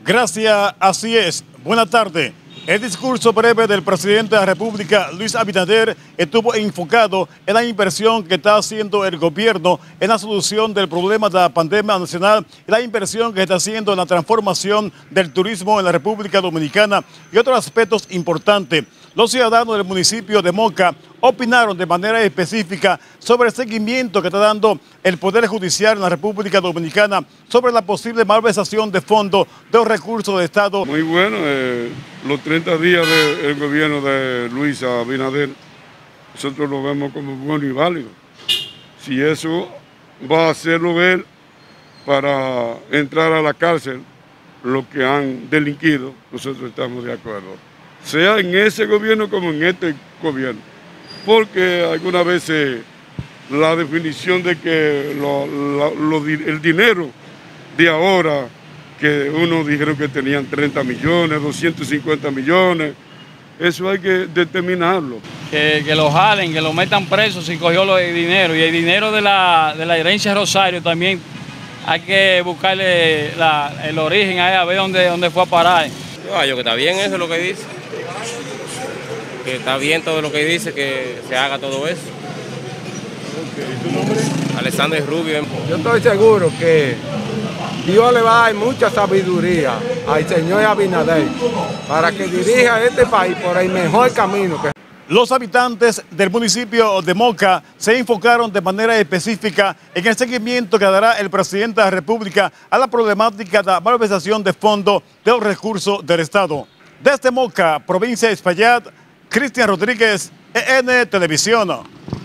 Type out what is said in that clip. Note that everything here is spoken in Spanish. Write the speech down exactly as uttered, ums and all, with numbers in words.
Gracias, así es. Buenas tardes. El discurso breve del presidente de la República, Luis Abinader, estuvo enfocado en la inversión que está haciendo el gobierno en la solución del problema de la pandemia nacional y la inversión que está haciendo en la transformación del turismo en la República Dominicana y otros aspectos importantes. Los ciudadanos del municipio de Moca opinaron de manera específica sobre el seguimiento que está dando el Poder Judicial en la República Dominicana sobre la posible malversación de fondos de los recursos del Estado. Muy bueno, eh, los treinta días del gobierno de Luis Abinader, nosotros lo vemos como bueno y válido. Si eso va a hacerlo ver para entrar a la cárcel los que han delinquido, nosotros estamos de acuerdo. Sea en ese gobierno como en este gobierno. Porque algunas veces la definición de que lo, lo, lo, el dinero de ahora, que uno dijeron que tenían treinta millones, doscientos cincuenta millones, eso hay que determinarlo. Que, que lo jalen, que lo metan preso si cogió el dinero. Y el dinero de la, de la herencia Rosario también hay que buscarle la, el origen a, a ver dónde, dónde fue a parar. Yo, yo que está bien eso es lo que dice. Que está bien todo lo que dice, que se haga todo eso. Okay. ¿Tu nombre? Alexander Rubio. Yo estoy seguro que Dios le va a dar mucha sabiduría al señor Abinader para que dirija este país por el mejor camino. Que... Los habitantes del municipio de Moca se enfocaron de manera específica en el seguimiento que dará el presidente de la República a la problemática de la malversación de fondos de los recursos del Estado. Desde Moca, provincia de Espaillat, Cristian Rodríguez, E N Televisión.